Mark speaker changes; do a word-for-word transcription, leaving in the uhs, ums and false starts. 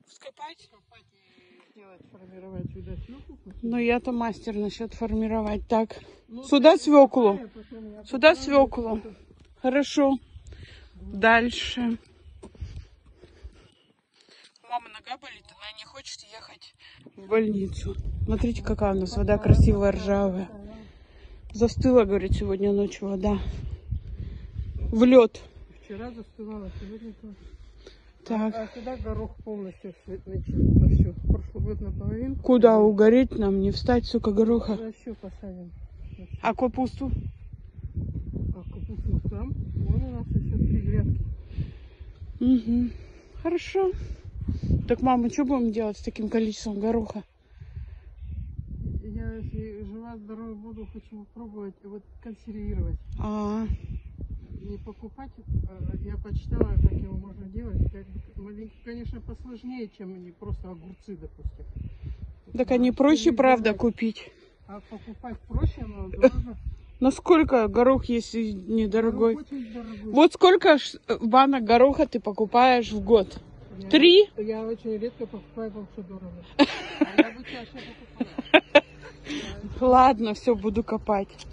Speaker 1: Вскопать?
Speaker 2: Копать и сделать, формировать сюда свеклу.
Speaker 1: Ну, я-то мастер насчет формировать. Так,
Speaker 2: Ну,
Speaker 1: сюда свеклу.
Speaker 2: потом
Speaker 1: Сюда свеклу. Хорошо. Дальше. Мама нога болит, она не хочет ехать в больницу. Смотрите, какая у нас вода красивая, ржавая. Застыла, говорит, сегодня ночью вода. В лед.
Speaker 2: Вчера застывала, сегодня тоже.
Speaker 1: Так.
Speaker 2: А, а сюда горох полностью на всю. Прошлый год наполовину.
Speaker 1: Куда угореть нам? Не встать, сука, гороха.
Speaker 2: На всю посадим.
Speaker 1: А капусту?
Speaker 2: А капусту там? Вон у нас еще три грядки.
Speaker 1: Угу. Хорошо. Так, мама, что будем делать с таким количеством гороха?
Speaker 2: Я, если жива, здоровая буду, хочу попробовать вот консервировать.
Speaker 1: А, -а,
Speaker 2: -а. Не покупать. Я почитала, как его можно делать. Как, маленько, конечно, посложнее, чем не просто огурцы, допустим.
Speaker 1: так они проще, правда, купить.
Speaker 2: А покупать проще, но дорого.
Speaker 1: Насколько горох, если недорогой?
Speaker 2: Горох очень дорогой.
Speaker 1: Вот сколько банок гороха ты покупаешь в год? Я, Три?
Speaker 2: Я очень редко покупаю, потому что дорого. А я бы чаще покупала.
Speaker 1: Ладно, все, буду копать.